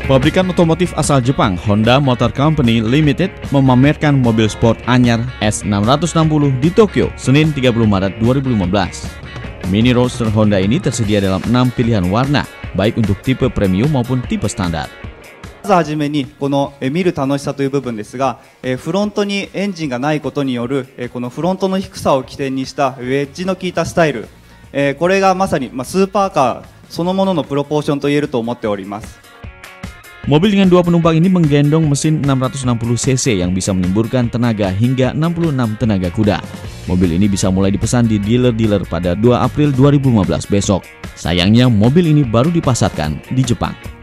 Pabrikan otomotif asal Jepang Honda Motor Company Limited memamerkan mobil sport anyar S660 di Tokyo, Senin 30 Maret 2015. Mini Roadster Honda ini tersedia dalam 6 pilihan warna, baik untuk tipe premium maupun tipe standar. まずはじめにこの見る楽しさという部分ですが、フロントにエンジンがないことによるこのフロントの低さを起点にしたウェッジの効いたスタイル、これがまさにスーパーカーそのもののプロポーションと言えると思っております。 Mobil dengan 2 penumpang ini menggendong mesin 660cc yang bisa menyemburkan tenaga hingga 66 tenaga kuda. Mobil ini bisa mulai dipesan di dealer-dealer pada 2 April 2015 besok. Sayangnya mobil ini baru dipasarkan di Jepang.